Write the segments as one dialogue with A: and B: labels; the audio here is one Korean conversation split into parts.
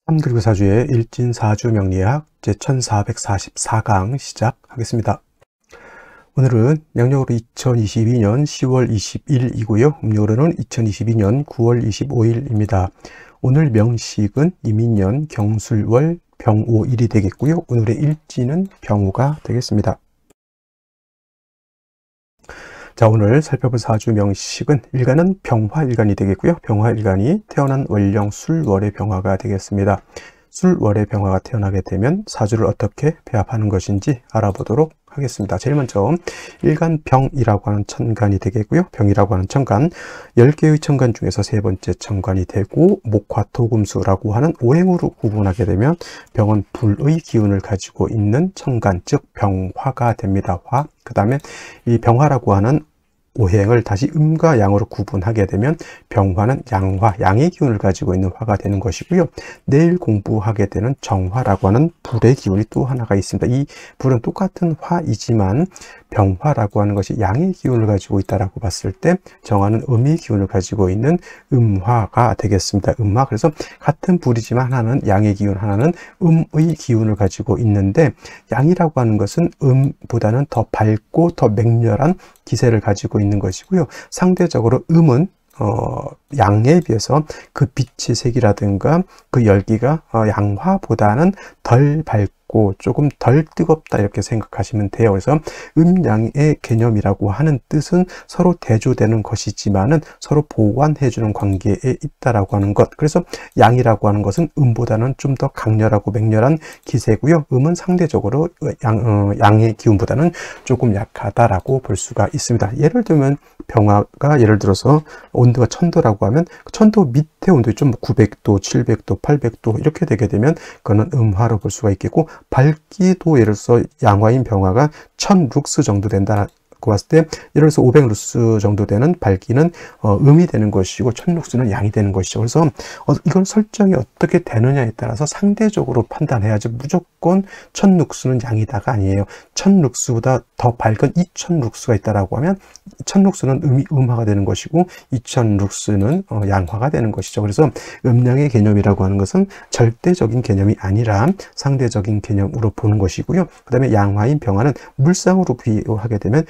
A: 삼들교사주의 일진사주 명리학 제1444강 시작하겠습니다. 오늘은 양력으로 2022년 10월 20일이고요. 음력으로는 2022년 9월 25일입니다. 오늘 명식은 이민년 경술월 병오일이 되겠고요. 오늘의 일진은 병오가 되겠습니다. 자, 오늘 살펴볼 사주 명식은 일간은 병화일간이 되겠고요. 병화일간이 태어난 월령 술월의 병화가 되겠습니다. 술월의 병화가 태어나게 되면 사주를 어떻게 배합하는 것인지 알아보도록 하겠습니다. 제일 먼저 일간병이라고 하는 천간이 되겠고요. 병이라고 하는 천간, 10개의 천간 중에서 세 번째 천간이 되고 목화토금수라고 하는 오행으로 구분하게 되면 병은 불의 기운을 가지고 있는 천간, 즉 병화가 됩니다. 화. 그 다음에 이 병화라고 하는 오행을 다시 음과 양으로 구분하게 되면 병화는 양화, 양의 기운을 가지고 있는 화가 되는 것이고요. 내일 공부하게 되는 정화라고 하는 불의 기운이 또 하나가 있습니다. 이 불은 똑같은 화이지만 병화라고 하는 것이 양의 기운을 가지고 있다라고 봤을 때 정화는 음의 기운을 가지고 있는 음화가 되겠습니다. 음화. 그래서 같은 불이지만 하나는 양의 기운, 하나는 음의 기운을 가지고 있는데 양이라고 하는 것은 음보다는 더 밝고 더 맹렬한 기세를 가지고 있는 것이고요. 상대적으로 음은 양에 비해서 그 빛의 색이라든가 그 열기가 양화보다는 덜 밝고 조금 덜 뜨겁다 이렇게 생각하시면 돼요. 그래서 음양의 개념이라고 하는 뜻은 서로 대조되는 것이지만은 서로 보완해 주는 관계에 있다라고 하는 것. 그래서 양이라고 하는 것은 음보다는 좀 더 강렬하고 맹렬한 기세고요. 음은 상대적으로 양의 기운보다는 조금 약하다라고 볼 수가 있습니다. 예를 들면 병화가 예를 들어서 온도가 1000도라고 하면 1000도 밑에 온도 있죠. 900도, 700도, 800도 이렇게 되게 되면 그거는 음화로 볼 수가 있겠고, 밝기도 예를 들어서 양화인 병화가 1000룩스 정도 된다고 봤을 때 예를 들어서 500룩스 정도 되는 밝기는 음이 되는 것이고 1000룩스는 양이 되는 것이죠. 그래서 이건 설정이 어떻게 되느냐에 따라서 상대적으로 판단해야지 무조건 1000룩스는 양이다가 아니에요. 1000룩스보다 더 밝은 2000룩스가 있다라고 하면 1000룩스는 음이 음화가 되는 것이고 2000룩스는 양화가 되는 것이죠. 그래서 음양의 개념이라고 하는 것은 절대적인 개념이 아니라 상대적인 개념으로 보는 것이고요. 그 다음에 양화인 병화는 물상으로 비유하게 되면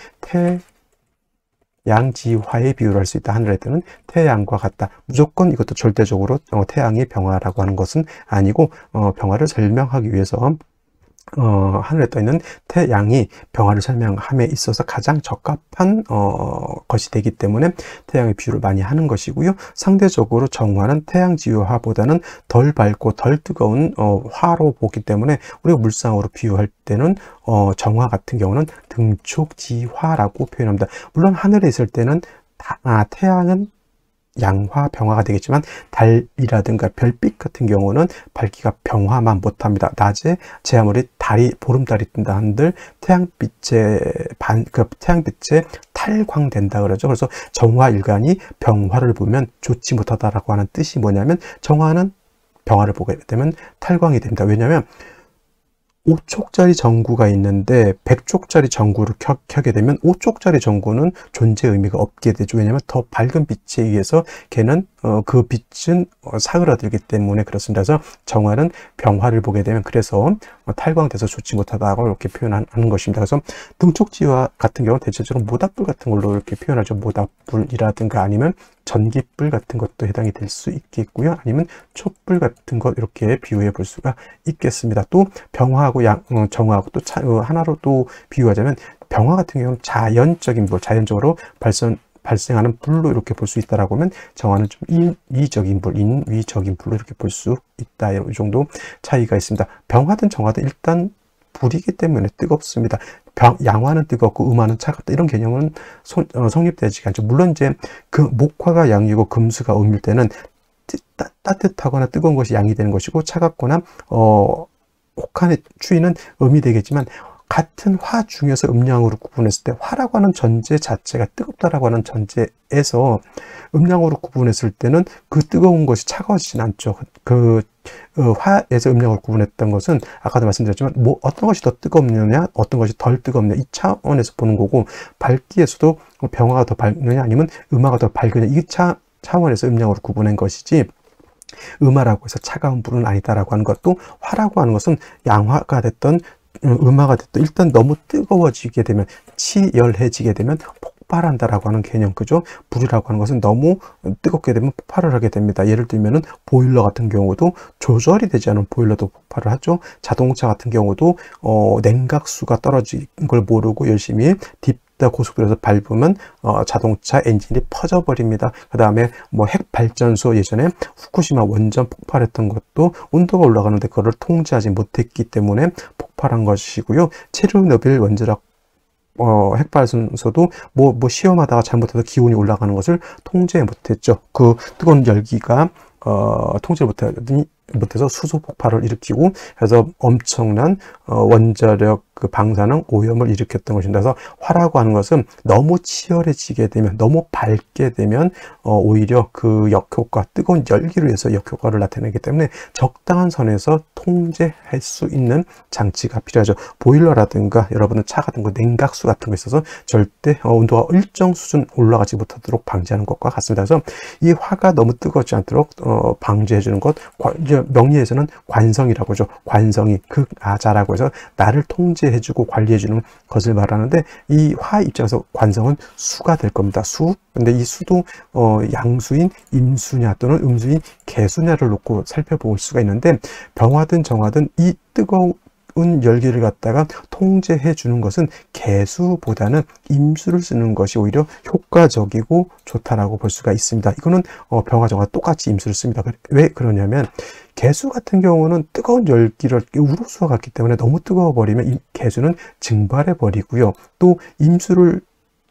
A: 태양지화의 비유를 할 수 있다. 하늘에 뜨는 태양과 같다. 무조건 이것도 절대적으로 태양의 병화라고 하는 것은 아니고 병화를 설명하기 위해서 하늘에 떠 있는 태양이 병화를 설명함에 있어서 가장 적합한 것이 되기 때문에 태양의 비유를 많이 하는 것이고요. 상대적으로 정화는 태양지화보다는 덜 밝고 덜 뜨거운 화로 보기 때문에 우리가 물상으로 비유할 때는 정화 같은 경우는 등촉지화라고 표현합니다. 물론 하늘에 있을 때는 태양은 양화, 병화가 되겠지만 달이라든가 별빛 같은 경우는 밝기가 병화만 못합니다. 낮에 제 아무리 보름달이 뜬다 한들 태양빛에 탈광된다 그러죠. 그래서 정화일간이 병화를 보면 좋지 못하다라고 하는 뜻이 뭐냐면 정화는 병화를 보게 되면 탈광이 됩니다. 왜냐하면 5촉짜리 전구가 있는데 100촉짜리 전구를 켜게 되면 5촉짜리 전구는 존재 의미가 없게 되죠. 왜냐하면 더 밝은 빛에 의해서 걔는 그 빛은 사그라들기 때문에 그렇습니다. 그래서 정화는 병화를 보게 되면 그래서 탈광돼서 좋지 못하다고 이렇게 표현하는 것입니다. 그래서 등촉지화 같은 경우는 대체적으로 모닥불 같은 걸로 이렇게 표현하죠. 모닥불이라든가 아니면 전기불 같은 것도 해당이 될 수 있겠고요. 아니면 촛불 같은 것 이렇게 비유해 볼 수가 있겠습니다. 또 병화하고 정화하고 또 하나로 또 비유하자면 병화 같은 경우는 자연적인 불, 자연적으로 발생하는 불로 이렇게 볼 수 있다라고 하면 정화는 좀 인위적인 불로 이렇게 볼 수 있다. 이 정도 차이가 있습니다. 병화든 정화든 일단 불이기 때문에 뜨겁습니다. 양화는 뜨겁고 음화는 차갑다. 이런 개념은 성립되지 않죠. 물론 이제 그 목화가 양이고 금수가 음일 때는 따뜻하거나 뜨거운 것이 양이 되는 것이고 차갑거나 혹한의 추위는 음이 되겠지만 같은 화 중에서 음양으로 구분했을 때 화라고 하는 전제 자체가 뜨겁다라고 하는 전제에서 음양으로 구분했을 때는 그 뜨거운 것이 차가워지진 않죠. 화에서 음양으로 구분했던 것은 아까도 말씀드렸지만 어떤 것이 더 뜨겁느냐 어떤 것이 덜 뜨겁느냐 이 차원에서 보는 거고, 밝기에서도 병화가 더 밝느냐 아니면 음화가 더 밝으냐 이 차원에서 음양으로 구분한 것이지 음화라고 해서 차가운 불은 아니다라고 하는 것도, 화라고 하는 것은 양화가 됐던 음화가 됐던 일단 너무 뜨거워지게 되면, 치열해지게 되면 폭발한다라고 하는 개념, 그죠? 불이라고 하는 것은 너무 뜨겁게 되면 폭발을 하게 됩니다. 예를 들면은 보일러 같은 경우도 조절이 되지 않은 보일러도 폭발을 하죠. 자동차 같은 경우도 냉각수가 떨어진 걸 모르고 열심히 고속도로에서 밟으면 자동차 엔진이 퍼져버립니다. 그 다음에 뭐 핵발전소, 예전에 후쿠시마 원전 폭발했던 것도 온도가 올라가는데 그거를 통제하지 못했기 때문에 폭발한 것이고요. 체르노빌 원자력 핵발전소도 뭐 시험하다가 잘못해서 기온이 올라가는 것을 통제 못했죠. 그 뜨거운 열기가 통제를 못해서 수소 폭발을 일으키고 해서 엄청난 원자력 그 방사능 오염을 일으켰던 것입니다. 그래서 화라고 하는 것은 너무 치열해지게 되면, 너무 밝게 되면 오히려 그 역효과, 뜨거운 열기로 해서 역효과를 나타내기 때문에 적당한 선에서 통제할 수 있는 장치가 필요하죠. 보일러라든가 여러분은 차 같은 거 냉각수 같은 거 있어서 절대 온도가 일정 수준 올라가지 못하도록 방지하는 것과 같습니다. 그래서 이 화가 너무 뜨겁지 않도록 방지해 주는 것, 명리에서는 관성이라고 하죠. 관성이 극아자라고 해서 나를 통제해주고 관리해주는 것을 말하는데, 이 화 입장에서 관성은 수가 될 겁니다. 수. 근데 이 수도 양수인 임수냐 또는 음수인 개수냐를 놓고 살펴볼 수가 있는데, 병화든 정화든 이 뜨거운 열기를 갖다가 통제해 주는 것은 개수보다는 임수를 쓰는 것이 오히려 효과적이고 좋다라고 볼 수가 있습니다. 이거는 병화 정화 똑같이 임수를 씁니다. 왜 그러냐면, 개수 같은 경우는 뜨거운 열기를 우로수와 같기 때문에 너무 뜨거워 버리면 이 개수는 증발해 버리고요. 또 임수를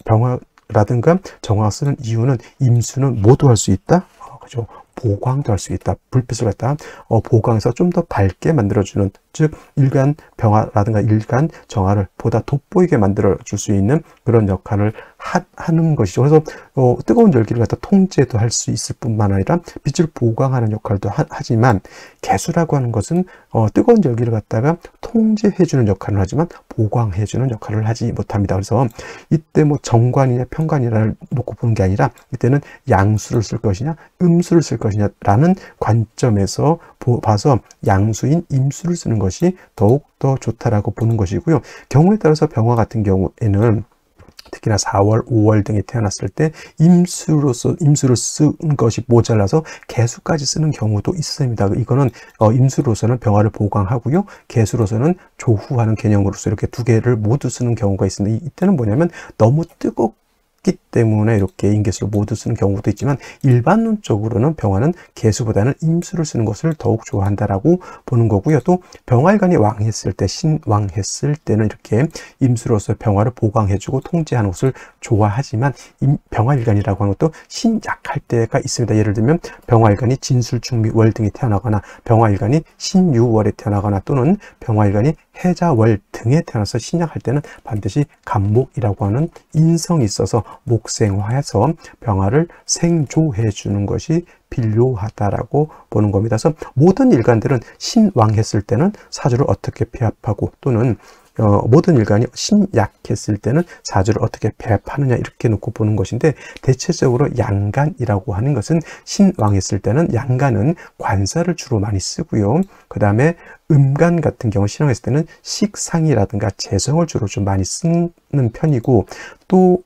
A: 병화라든가 정화가 쓰는 이유는, 임수는 뭐도 할 수 있다? 그죠? 보광도 할 수 있다. 불빛을 갖다 보광해서 좀 더 밝게 만들어주는, 즉 일간 병화라든가 일간 정화를 보다 돋보이게 만들어줄 수 있는 그런 역할을 하는 것이죠. 그래서 뜨거운 열기를 갖다 통제도 할 수 있을 뿐만 아니라 빛을 보광하는 역할도 하지만, 개수라고 하는 것은 뜨거운 열기를 갖다가 통제해주는 역할을 하지만 보광해주는 역할을 하지 못합니다. 그래서 이때 뭐 정관이냐 편관이냐를 놓고 보는 게 아니라, 이때는 양수를 쓸 것이냐 음수를 쓸 것이냐라는 관점에서 봐서 양수인 임수를 쓰는 것이 더욱 더 좋다라고 보는 것이고요. 경우에 따라서 병화 같은 경우에는 특히나 4월, 5월 등에 태어났을 때 임수를 쓴 것이 모자라서 개수까지 쓰는 경우도 있습니다. 이거는 임수로서는 병화를 보강하고요, 개수로서는 조후하는 개념으로서 이렇게 두 개를 모두 쓰는 경우가 있습니다. 이때는 뭐냐면, 너무 뜨겁기 때문에 이렇게 인개수를 모두 쓰는 경우도 있지만, 일반론적으로는 병화는 개수보다는 임수를 쓰는 것을 더욱 좋아한다라고 보는 거고요. 또 병화일간이 왕했을 때, 신왕했을 때는 이렇게 임수로서 병화를 보강해주고 통제하는 것을 좋아하지만, 병화일간이라고 하는 것도 신약할 때가 있습니다. 예를 들면 병화일간이 진술충미 월 등이 태어나거나, 병화일간이 신유월에 태어나거나, 또는 병화일간이 해자월 등에 태어나서 신약할 때는 반드시 간목이라고 하는 인성이 있어서 목생화해서 병화를 생조해 주는 것이 필요하다라고 보는 겁니다. 그래서 모든 일간들은 신왕했을 때는 사주를 어떻게 배합하고, 또는 모든 일간이 신약했을 때는 사주를 어떻게 배합하느냐, 이렇게 놓고 보는 것인데, 대체적으로 양간이라고 하는 것은 신왕했을 때는 양간은 관사를 주로 많이 쓰고요. 그 다음에 음간 같은 경우 신왕했을 때는 식상이라든가 재성을 주로 좀 많이 쓰는 편이고, 또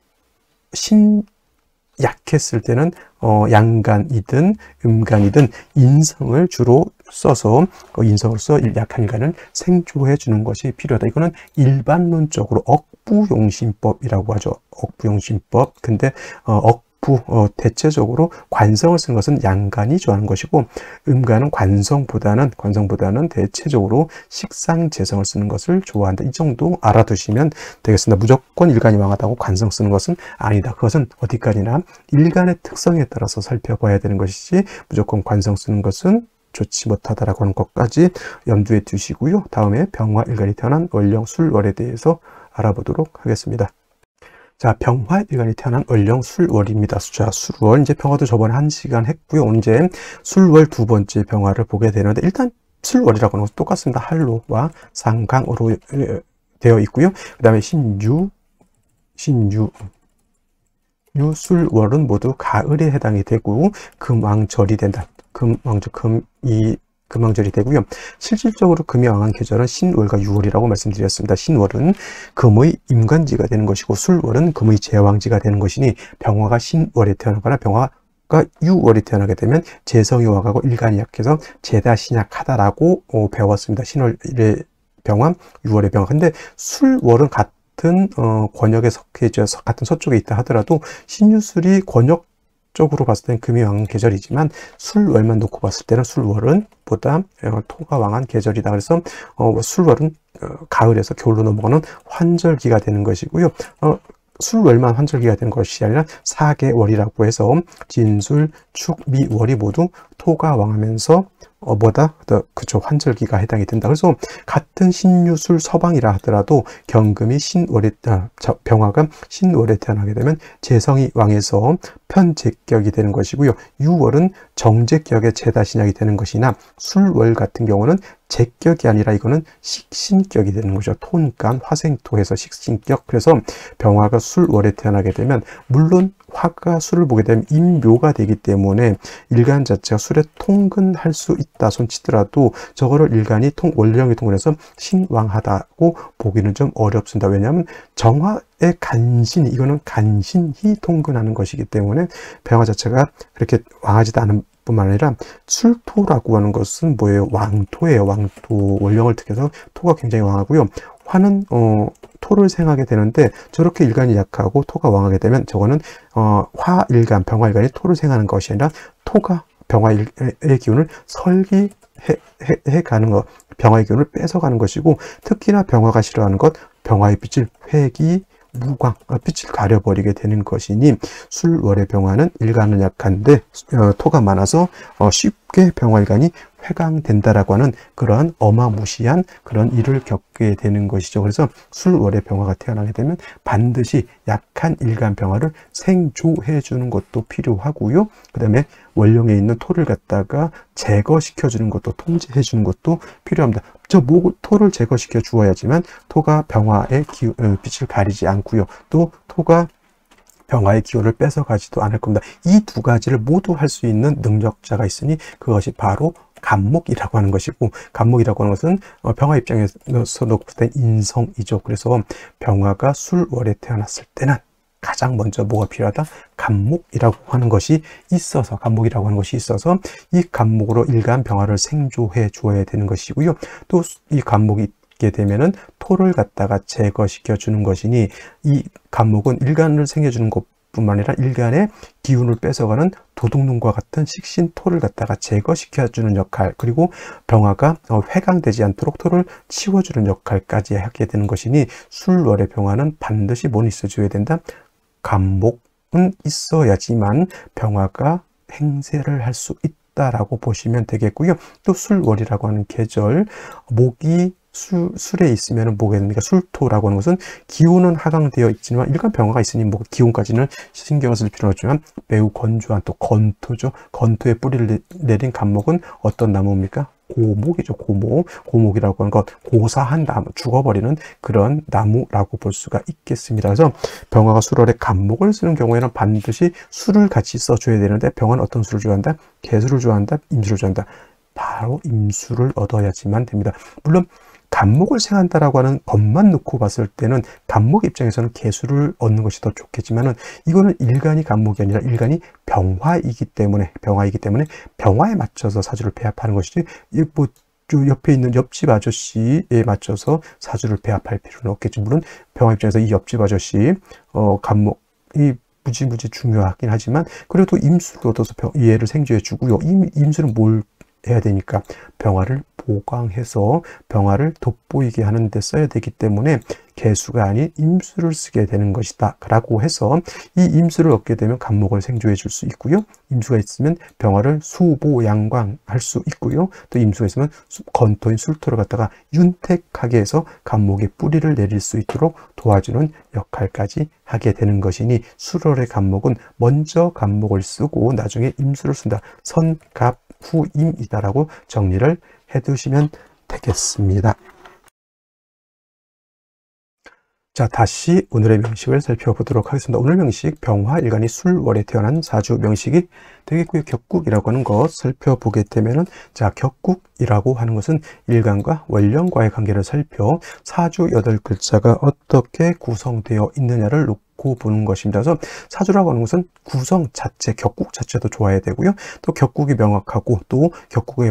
A: 약했을 때는 양간이든 음간이든 인성을 주로 써서 인성으로서 약한 일간을 생조해 주는 것이 필요하다. 이거는 일반론적으로 억부용신법이라고 하죠. 억부용신법. 근데 대체적으로 관성을 쓴 것은 양간이 좋아하는 것이고, 음간은 관성보다는 대체적으로 식상재성을 쓰는 것을 좋아한다. 이 정도 알아두시면 되겠습니다. 무조건 일간이 왕하다고 관성 쓰는 것은 아니다. 그것은 어디까지나 일간의 특성에 따라서 살펴봐야 되는 것이지, 무조건 관성 쓰는 것은 좋지 못하다라고 하는 것까지 염두에 두시고요. 다음에 병화일간이 태어난 월령 술월에 대해서 알아보도록 하겠습니다. 자, 병화일간이 태어난 월령 술월입니다. 자, 술월, 이제 병화도 저번에 1시간 했고요. 이제 술월 두 번째 병화를 보게 되는데, 일단 술월이라고 하는 것은 똑같습니다. 한로와 상강으로 되어 있고요. 그 다음에 술월은 모두 가을에 해당이 되고 금왕절이 된다. 금왕절이 되고요. 실질적으로 금이 왕한 계절은 신월과 유월이라고 말씀드렸습니다. 신월은 금의 임관지가 되는 것이고 술월은 금의 제왕지가 되는 것이니 병화가 신월에 태어나거나 병화가 유월에 태어나게 되면 재성이 와가고 일간이 약해서 재다 신약하다라고 배웠습니다. 신월의 병화, 유월의 병화. 근데 술월은 같은 권역에 속해져서 같은 서쪽에 있다 하더라도 신유술이 권역 쪽으로 봤을 때는 금이 왕한 계절이지만 술월만 놓고 봤을 때는 술월은 보다 토가 왕한 계절이다. 그래서 술월은 가을에서 겨울로 넘어가는 환절기가 되는 것이고요. 술월만 환절기가 되는 것이 아니라 4개월이라고 해서 진술, 축, 미, 월이 모두 토가 왕하면서 그쵸, 환절기가 해당이 된다. 그래서 같은 신유술 서방이라 하더라도 경금이 병화가 신월에 태어나게 되면 재성이 왕해서 편제격이 되는 것이고요. 유월은 정제격의 재다신약이 되는 것이나 술월 같은 경우는 제격이 아니라 이거는 식신격이 되는 거죠. 토니까 화생토에서 식신격. 그래서 병화가 술월에 태어나게 되면 물론 화가 술을 보게 되면 임묘가 되기 때문에 일간 자체가 술에 통근할 수 있다 손치더라도 저거를 일간이 원령이 통근해서 신왕하다고 보기는 좀 어렵습니다. 왜냐하면 정화의 간신이 이거는 간신히 통근하는 것이기 때문에 병화 자체가 그렇게 왕하지도 않은 뿐만 아니라 술토라고 하는 것은 뭐예요? 왕토예요. 왕토. 원령을 특해서 토가 굉장히 왕하고요. 화는 토를 생하게 되는데 저렇게 일간이 약하고 토가 왕하게 되면 저거는 화일간, 병화일간이 토를 생하는 것이 아니라 토가 병화의 기운을 설기해 가는 것, 병화의 기운을 뺏어가는 것이고 특히나 병화가 싫어하는 것, 병화의 빛을 회기, 무광, 빛을 가려버리게 되는 것이니 술월의 병화는 일간은 약한데 토가 많아서 쉽게 병화일간이 회강된다라고 하는 그러한 어마무시한 그런 일을 겪게 되는 것이죠. 그래서 술월의 병화가 태어나게 되면 반드시 약한 일간 병화를 생조해 주는 것도 필요하고요. 그 다음에 원령에 있는 토를 갖다가 제거시켜 주는 것도 통제해 주는 것도 필요합니다. 토를 제거시켜 주어야지만 토가 병화의 빛을 가리지 않고요. 또 토가 병화의 기운을 뺏어가지도 않을 겁니다. 이 두 가지를 모두 할 수 있는 능력자가 있으니 그것이 바로 간목이라고 하는 것이고, 간목이라고 하는 것은 병화 입장에서 놓고 볼 때 인성이죠. 그래서 병화가 술월에 태어났을 때는 가장 먼저 뭐가 필요하다? 간목이라고 하는 것이 있어서, 간목이라고 하는 것이 있어서 이 간목으로 일간 병화를 생조해 주어야 되는 것이고요. 또 이 간목이 있게 되면은 토를 갖다가 제거시켜 주는 것이니 이 간목은 일간을 생겨주는 것뿐만 아니라 일간의 기운을 뺏어가는 도둑놈과 같은 식신 토를 갖다가 제거시켜 주는 역할, 그리고 병화가 회강되지 않도록 토를 치워주는 역할까지 하게 되는 것이니 술월의 병화는 반드시 뭘 있어줘야 된다? 간목은 있어야지만 병화가 행세를 할 수 있다라고 보시면 되겠고요. 또 술월이라고 하는 계절, 목이 술에 있으면 뭐가 됩니까? 술토라고 하는 것은 기온은 하강되어 있지만 일간 병화가 있으니 뭐 기온까지는 신경을 쓸 필요는 없지만 매우 건조한 또 건토죠. 건토에 뿌리를 내린 간목은 어떤 나무입니까? 고목이죠. 고목이라고 하는 것, 고사한 나무, 죽어버리는 그런 나무라고 볼 수가 있겠습니다. 그래서 병화가 술월에 간목을 쓰는 경우에는 반드시 술을 같이 써줘야 되는데 병화는 어떤 술을 좋아한다? 개술을 좋아한다? 임술을 좋아한다? 바로 임술을 얻어야지만 됩니다. 물론 간목을 생한다라고 하는 것만 놓고 봤을 때는 간목 입장에서는 개수를 얻는 것이 더 좋겠지만은 이거는 일간이 간목이 아니라 일간이 병화이기 때문에 병화에 맞춰서 사주를 배합하는 것이지 뭐 옆에 있는 옆집 아저씨에 맞춰서 사주를 배합할 필요는 없겠지. 물론 병화 입장에서 이 옆집 아저씨 간목이 무지무지 중요하긴 하지만 그래도 임수를 얻어서 얘를 생조해 주고요. 임수는 뭘 해야 되니까 병화를 보강해서 병화를 돋보이게 하는 데 써야 되기 때문에 개수가 아닌 임수를 쓰게 되는 것이다 라고 해서 이 임수를 얻게 되면 간목을 생조해 줄 수 있고요. 임수가 있으면 병화를 수보양광할 수 있고요. 또 임수가 있으면 건토인 술토를 갖다가 윤택하게 해서 간목에 뿌리를 내릴 수 있도록 도와주는 역할까지 하게 되는 것이니 술월의 간목은 먼저 간목을 쓰고 나중에 임수를 쓴다. 선갑 후임이다라고 정리를 해두시면 되겠습니다. 자, 다시 오늘의 명식을 살펴보도록 하겠습니다. 오늘 명식 병화일간이 술월에 태어난 사주 명식이 되겠고요. 격국이라고 하는 것 살펴보게 되면은, 자, 격국이라고 하는 것은 일간과 원령과의 관계를 살펴 사주 8글자가 어떻게 구성되어 있느냐를 놓고 보는 것입니다. 그래서 사주라고 하는 것은 구성 자체, 격국 자체도 좋아야 되고요. 또 격국이 명확하고 또 격국에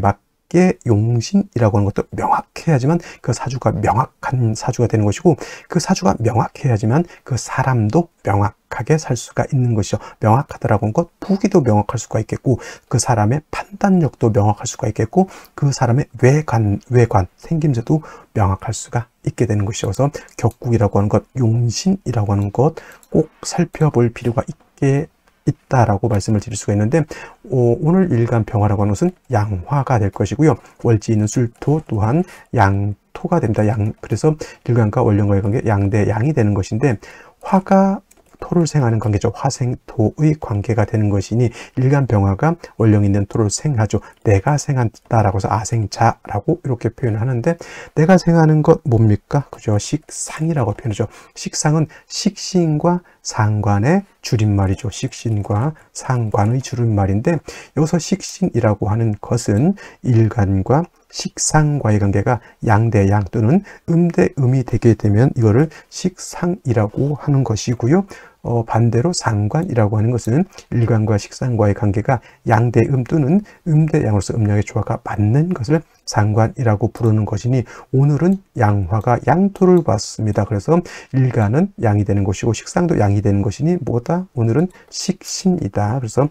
A: 용신이라고 하는 것도 명확해야지만 그 사주가 명확한 사주가 되는 것이고, 그 사주가 명확해야지만 그 사람도 명확하게 살 수가 있는 것이죠. 명확하다라고 하는 것, 부기도 명확할 수가 있겠고, 그 사람의 판단력도 명확할 수가 있겠고, 그 사람의 외관, 생김새도 명확할 수가 있게 되는 것이죠. 그래서 격국이라고 하는 것, 용신이라고 하는 것 꼭 살펴볼 필요가 있다라고 말씀을 드릴 수가 있는데, 오늘 일간 병화라고 하는 것은 양화가 될 것이고요. 월지 있는 술토 또한 양토가 됩니다. 그래서 일간과 원령과의 관계 양대 양이 되는 것인데, 화가 토를 생하는 관계죠. 화생토의 관계가 되는 것이니 일간 병화가 원령 있는 토를 생하죠. 내가 생한다라고 해서 아생자라고 이렇게 표현을 하는데, 내가 생하는 것 뭡니까? 그죠? 식상이라고 표현하죠. 식상은 식신과 상관의 줄임말이죠. 식신과 상관의 줄임말인데, 여기서 식신이라고 하는 것은 일간과 식상과의 관계가 양대양 또는 음대음이 되게 되면 이거를 식상이라고 하는 것이고요. 반대로 상관이라고 하는 것은 일간과 식상과의 관계가 양대음 또는 음대양으로서 음양의 조화가 맞는 것을 상관이라고 부르는 것이니, 오늘은 양화가 양토를 봤습니다. 그래서 일간은 양이 되는 것이고 식상도 양이 되는 것이니 뭐다? 오늘은 식신이다. 그래서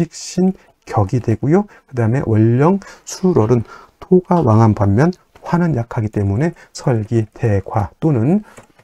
A: 식신격이 되고요. 그 다음에 원령 술월은 토가 왕한 반면 화는 약하기 때문에 설기태과 또는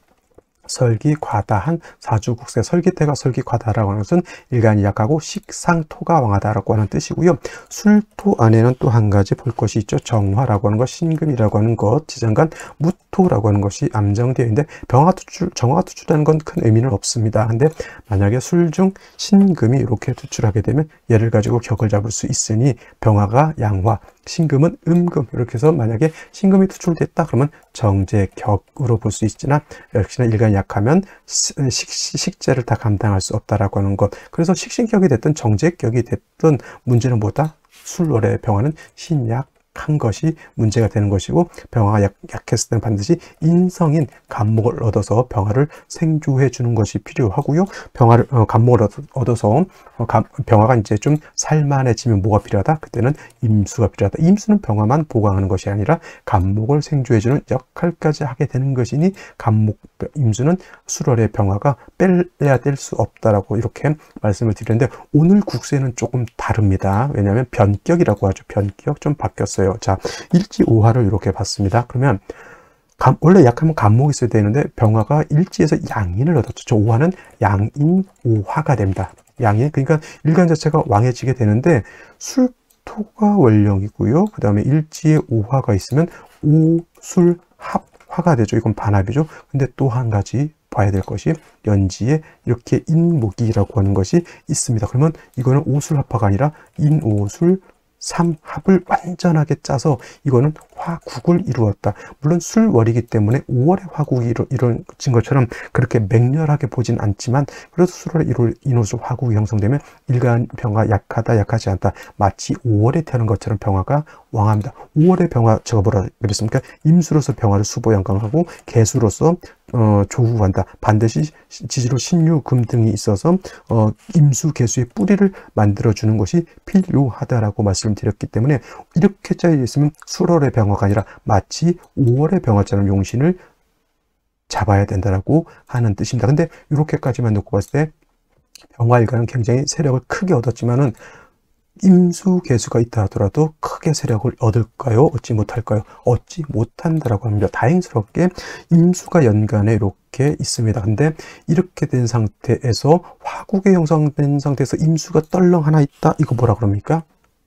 A: 설기과다한 사주국세, 설기태가 설기과다라고 하는 것은 일간이 약하고 식상토가 왕하다라고 하는 뜻이고요. 술토 안에는 또 한 가지 볼 것이 있죠. 정화라고 하는 것, 신금이라고 하는 것, 지장간 무토라고 하는 것이 암정되어 있는데, 정화가 투출하는 건 큰 의미는 없습니다. 근데 만약에 술 중 신금이 이렇게 투출하게 되면 얘를 가지고 격을 잡을 수 있으니 병화가 양화, 신금은 음금, 이렇게 해서 만약에 신금이 투출됐다 그러면 정제격으로 볼 수 있지만, 역시나 일간이 약하면 식재를 다 감당할 수 없다라고 하는 것. 그래서 식신격이 됐든 정제격이 됐든 문제는 뭐다? 술월의 병화는 신약한 것이 문제가 되는 것이고, 병화가 약했을 때는 반드시 인성인 간목을 얻어서 병화를 생주해 주는 것이 필요하고요. 간목을 얻어서 병화가 이제 좀 살만해지면 뭐가 필요하다? 그때는 임수가 필요하다. 임수는 병화만 보강하는 것이 아니라 간목을 생주해 주는 역할까지 하게 되는 것이니, 임수는 술월의 병화가 빼야 될 수 없다라고 이렇게 말씀을 드렸는데, 오늘 국세는 조금 다릅니다. 왜냐하면 변격이라고 하죠. 변격 좀 바뀌었어요. 자, 일지오화를 이렇게 봤습니다. 그러면 원래 약하면 간목이 있어야 되는데 병화가 일지에서 양인을 얻었죠. 저 오화는 양인오화가 됩니다. 양인, 그러니까 일간 자체가 왕해지게 되는데, 술토가 원령이고요. 그 다음에 일지에 오화가 있으면 오술합화가 되죠. 이건 반합이죠. 근데 또 한 가지 봐야 될 것이, 연지에 이렇게 인목이라고 하는 것이 있습니다. 그러면 이거는 오술합화가 아니라 인오술 삼합을 완전하게 짜서 이거는 화국을 이루었다. 물론 술월이기 때문에 5월에 화국이 이루어진 것처럼 그렇게 맹렬하게 보진 않지만, 그래도 술월에 인호술 화국이 형성되면 일간 병화 약하다, 약하지 않다, 마치 5월에 태어난 것처럼 병화가 왕합니다. 5월의 병화, 제가 뭐라 그랬습니까? 임수로서 병화를 수보양강하고 개수로서 조후한다. 반드시 지지로 신유, 금 등이 있어서 임수, 개수의 뿌리를 만들어주는 것이 필요하다라고 말씀드렸기 때문에, 이렇게 짜여 있으면 술월의 병화가 아니라 마치 5월의 병화처럼 용신을 잡아야 된다라고 하는 뜻입니다. 근데 이렇게까지만 놓고 봤을 때 병화일간은 굉장히 세력을 크게 얻었지만은, 임수, 개수가 있다 하더라도 크게 세력을 얻을까요? 얻지 못할까요? 얻지 못한다라고 합니다. 다행스럽게 임수가 연간에 이렇게 있습니다. 근데 이렇게 된 상태에서 화국에 형성된 상태에서 임수가 떨렁 하나 있다? 이거 뭐라 그럽니까?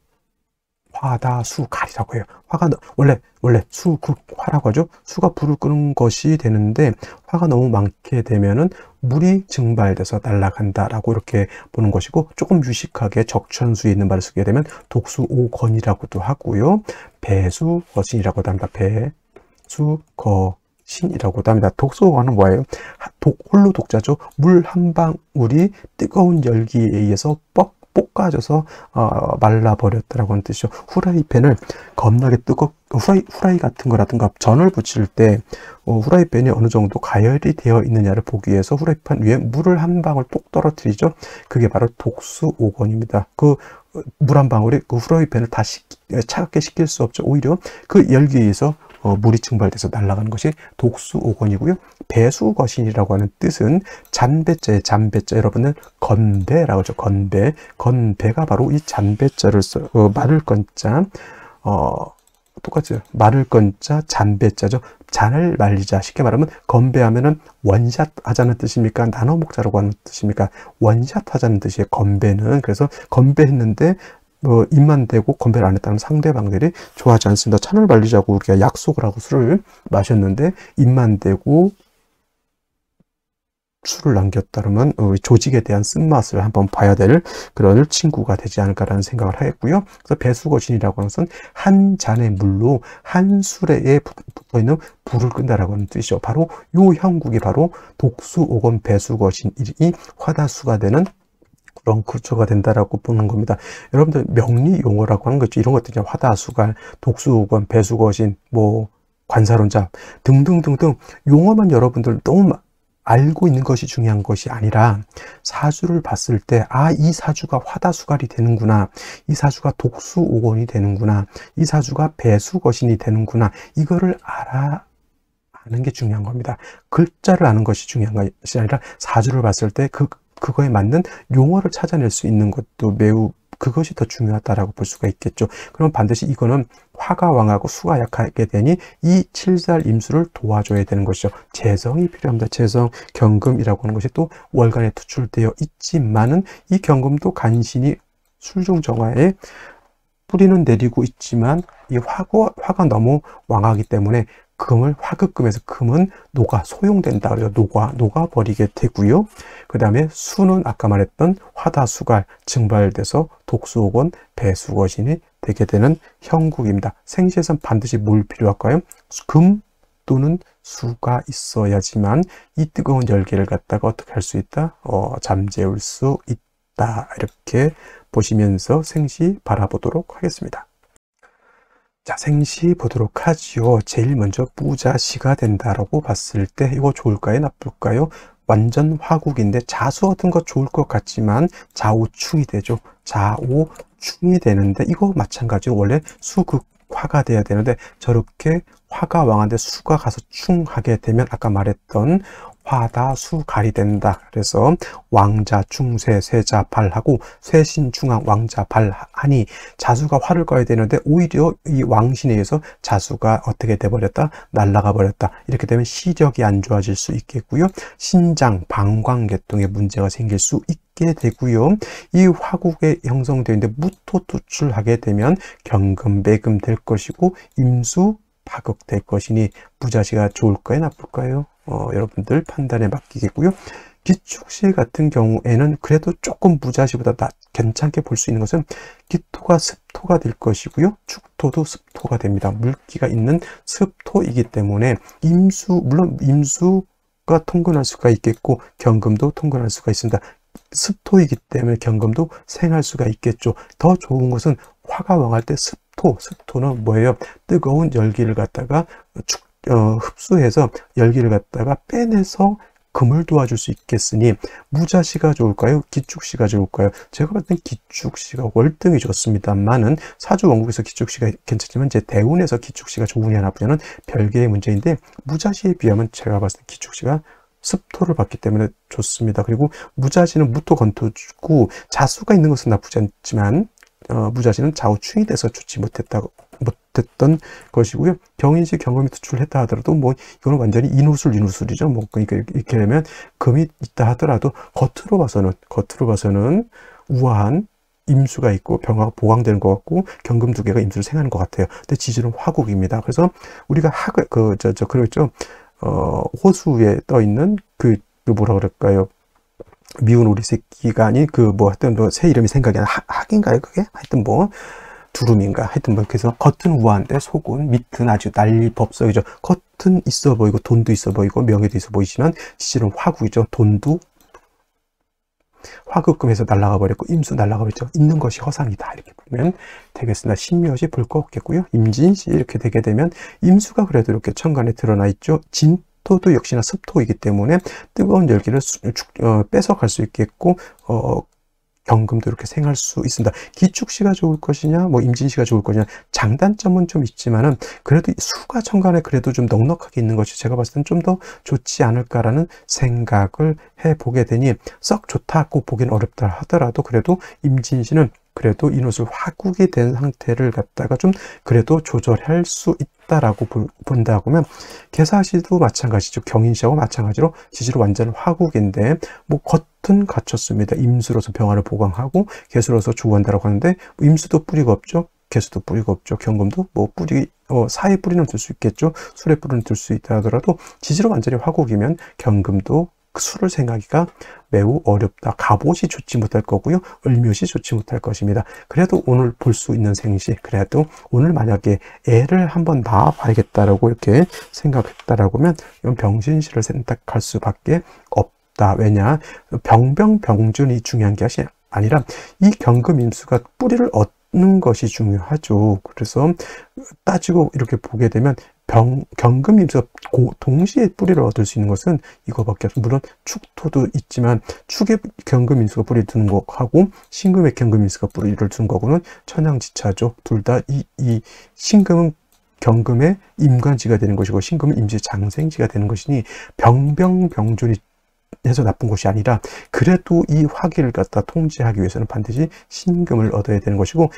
A: 화다수갈이라고 해요. 화가 원래 수극화라고 하죠. 수가 불을 끄는 것이 되는데, 화가 너무 많게 되면은 물이 증발돼서 날아간다라고 이렇게 보는 것이고, 조금 유식하게 적천수에 있는 말을 쓰게 되면 독수오건이라고도 하고요. 배수거신이라고도 합니다. 배수거신. 신이라고도 합니다. 독소오건은 뭐예요? 홀로 독자죠. 물 한 방울이 뜨거운 열기에 의해서 볶아져서 말라버렸다라고 하는 뜻이죠. 후라이팬을 겁나게 후라이 같은 거라든가 전을 부칠 때 후라이팬이 어느 정도 가열이 되어 있느냐를 보기 위해서 후라이팬 위에 물을 한 방울 똑 떨어뜨리죠. 그게 바로 독수오건입니다. 그 물 한 방울이 그 후라이팬을 다 차갑게 식힐 수 없죠. 오히려 그 열기에 의해서 물이 증발돼서 날아가는 것이 독수오건이고요. 배수거신이라고 하는 뜻은 잔배자의 잔배자, 여러분은 건배라고 하죠. 건배가 바로 이 잔배자를 마를 건자, 똑같죠. 마를 건자 잔배자죠. 잔을 말리자. 쉽게 말하면 건배하면은 원샷 하자는 뜻입니까? 나눠 먹자라고 하는 뜻입니까? 원샷 하자는 뜻이에요. 건배는. 그래서 건배했는데 입만 대고 건배를 안 했다면 상대방들이 좋아하지 않습니다. 찬을 말리자고 우리가 약속을 하고 술을 마셨는데 입만 대고 술을 남겼다면 조직에 대한 쓴맛을 한번 봐야 될 그런 친구가 되지 않을까라는 생각을 하겠고요. 그래서 배수거신이라고 하는 것은 한 잔의 물로 한 수레에 붙어있는 불을 끈다라고 하는 뜻이죠. 바로 요 형국이 바로 독수오건 배수거신이 화다수가 되는 그런 구조가 된다라고 보는 겁니다. 여러분들 명리 용어라고 하는 거죠. 이런 것들이 화다수갈, 독수오건, 배수거신, 관사론자 등등등등 용어만 여러분들 너무 알고 있는 것이 중요한 것이 아니라 사주를 봤을 때 이 사주가 화다수갈이 되는구나, 이 사주가 독수오건이 되는구나, 이 사주가 배수거신이 되는구나, 이거를 아는 게 중요한 겁니다. 글자를 아는 것이 중요한 것이 아니라 사주를 봤을 때 그거에 맞는 용어를 찾아낼 수 있는 것도 매우 그것이 더 중요하다라고 볼 수가 있겠죠. 그럼 반드시 이거는 화가 왕하고 수가 약하게 되니 이 칠살 임수를 도와줘야 되는 것이죠. 재성이 필요합니다. 재성, 경금이라고 하는 것이 또 월간에 투출되어 있지만은 이 경금도 간신히 술중정화에 뿌리는 내리고 있지만 이 화가 너무 왕하기 때문에 금을 화급금에서 금은 소용된다. 그래서 녹아버리게 되고요. 그 다음에 수는 아까 말했던 화다수갈 증발돼서 독수오건 배수거신이 되게 되는 형국입니다. 생시에선 반드시 뭘 필요할까요? 금 또는 수가 있어야지만 이 뜨거운 열기를 갖다가 어떻게 할 수 있다? 잠재울 수 있다. 이렇게 보시면서 생시 바라보도록 하겠습니다. 자, 생시 보도록 하지요. 제일 먼저 부자시가 된다라고 봤을 때 이거 좋을까요? 나쁠까요? 완전 화국인데 자수 같은 거 좋을 것 같지만 좌우충이 되죠. 좌우충이 되는데 이거 마찬가지로 원래 수극화가 돼야 되는데 저렇게 화가 왕한데 수가 가서 충하게 되면 아까 말했던 화다수갈이 된다. 그래서 왕자 충세 세자 발하고 쇠신 중앙 왕자 발하니 자수가 화를 꺼야 되는데 오히려 이 왕신에 의해서 자수가 어떻게 돼버렸다? 날아가 버렸다. 이렇게 되면 시력이 안 좋아질 수 있겠고요. 신장 방광계통에 문제가 생길 수 있게 되고요. 이 화국에 형성되어 있는데 무토 투출하게 되면 경금 매금 될 것이고 임수 파극될 것이니 부자시가 좋을까요? 나쁠까요? 여러분들 판단에 맡기겠고요. 기축시 같은 경우에는 그래도 조금 부자시보다 괜찮게 볼 수 있는 것은 기토가 습토가 될 것이고요. 축토도 습토가 됩니다. 물기가 있는 습토이기 때문에 물론 임수가 통근할 수가 있겠고 경금도 통근할 수가 있습니다. 습토이기 때문에 경금도 생할 수가 있겠죠. 더 좋은 것은 화가 왕할 때 습토는 뭐예요? 뜨거운 열기를 갖다가 흡수해서 열기를 갖다가 빼내서 금을 도와줄 수 있겠으니 무자시가 좋을까요? 기축시가 좋을까요? 제가 봤을 땐 기축시가 월등히 좋습니다만은 사주 원국에서 기축시가 괜찮지만 제 대운에서 기축시가 좋으냐 나쁘냐는 별개의 문제인데 무자시에 비하면 제가 봤을 때 기축시가 습토를 받기 때문에 좋습니다. 그리고 무자시는 무토 건토주고 자수가 있는 것은 나쁘지 않지만 무자시는 좌우충이 돼서 좋지 못했던 것이고요. 경인시 경금이 투출했다 하더라도 이거는 완전히 인후술이죠. 그러니까 이렇게 되면 금이 있다 하더라도 겉으로 봐서는 우아한 임수가 있고 병화가 보강되는 것 같고 경금 두 개가 임수를 생하는 것 같아요. 근데 지지는 화국입니다. 그래서 우리가 그랬죠. 호수에 떠 있는 뭐라 그럴까요? 미운 우리 새끼가 아닌 하여튼 새 이름이 생각이 안 나. 학인가요? 그게? 하여튼 두rum인가 하여튼 뭐 그래서 겉은 우아한데 속은 밑은 아주 난리법석이죠. 겉은 있어 보이고 돈도 있어 보이고 명예도 있어 보이지만 실은 화구이죠. 돈도 화급금에서 날아가 버렸고 임수 날아가 버렸죠. 있는 것이 허상이다 이렇게 보면 되겠습니다. 신묘시 볼 거 없겠고요. 임진시 이렇게 되게 되면 임수가 그래도 이렇게 천간에 드러나 있죠. 진토도 역시나 습토이기 때문에 뜨거운 열기를 뺏어갈 수 있겠고 경금도 이렇게 생할 수 있습니다. 기축시가 좋을 것이냐, 뭐 임진시가 좋을 것이냐, 장단점은 좀 있지만은 그래도 수가 천간에 그래도 좀 넉넉하게 있는 것이 제가 봤을 땐 좀 더 좋지 않을까라는 생각을 해보게 되니 썩 좋다고 보기는 어렵다 하더라도 그래도 임진시는 그래도 인옷을 화국이 된 상태를 갖다가 좀 그래도 조절할 수 있다라고 본다고 하면 계사시도 마찬가지죠. 경인시하고 마찬가지로 지지로 완전 화국인데 뭐 겉은 갖췄습니다. 임수로서 병화를 보강하고 개수로서 주구한다라고 하는데 임수도 뿌리가 없죠. 개수도 뿌리가 없죠. 경금도 뭐 뿌리 사의 뿌리는 들 수 있겠죠. 술의 뿌리는 들 수 있다 하더라도 지지로 완전히 화국이면 경금도 수를 생각하기가 매우 어렵다. 갑옷이 좋지 못할 거고요. 을묘시 좋지 못할 것입니다. 그래도 오늘 볼 수 있는 생시, 그래도 오늘 만약에 애를 한번 낳아봐야겠다라고 이렇게 생각했다라고 하면 이건 병신시를 선택할 수밖에 없다. 왜냐? 병준이 중요한 게 아니라 이 경금임수가 뿌리를 얻는 것이 중요하죠. 그래서 따지고 이렇게 보게 되면 경금임수가 동시에 뿌리를 얻을 수 있는 것은 이거밖에 없어요. 물론 축토도 있지만 축의 경금임수가 뿌리를 두는 것하고 신금의 경금임수가 뿌리를 두는 거고는 천양지차죠. 둘 다 이 신금은 경금의 임관지가 되는 것이고 신금은 임지 장생지가 되는 것이니 병준이 해서 나쁜 것이 아니라 그래도 이 화기를 갖다 통제하기 위해서는 반드시 신금을 얻어야 되는 것이고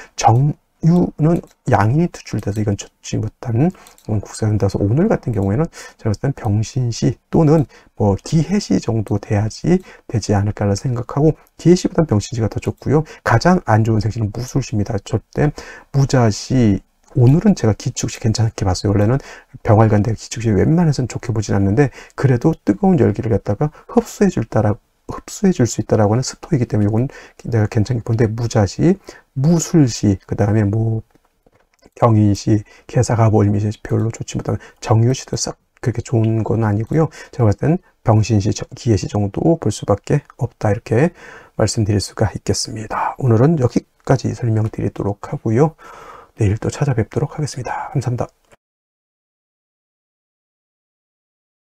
A: 유는 양인이 투출돼서 이건 좋지 못한 국사가 된다서 오늘 같은 경우에는 제가 봤을 땐 병신시 또는 뭐 기해시 정도 되지 않을까라 생각하고 기해시보다는 병신시가 더 좋고요. 가장 안 좋은 생시는 무술시입니다. 저때 무자시 오늘은 제가 기축시 괜찮게 봤어요. 원래는 병활간데 기축시 웬만해서는 좋게 보진 않는데 그래도 뜨거운 열기를 갖다가 흡수해 줄 수 있다라고 하는 스토이기 때문에 이건 내가 괜찮게 본데 무자시, 무술시, 그 다음에 뭐 경인시, 개사가 월미시 별로 좋지 못한 정유시도 싹 그렇게 좋은 건 아니고요. 제가 봤을 땐 병신시, 기해시 정도 볼 수밖에 없다 이렇게 말씀드릴 수가 있겠습니다. 오늘은 여기까지 설명드리도록 하고요. 내일 또 찾아뵙도록 하겠습니다. 감사합니다.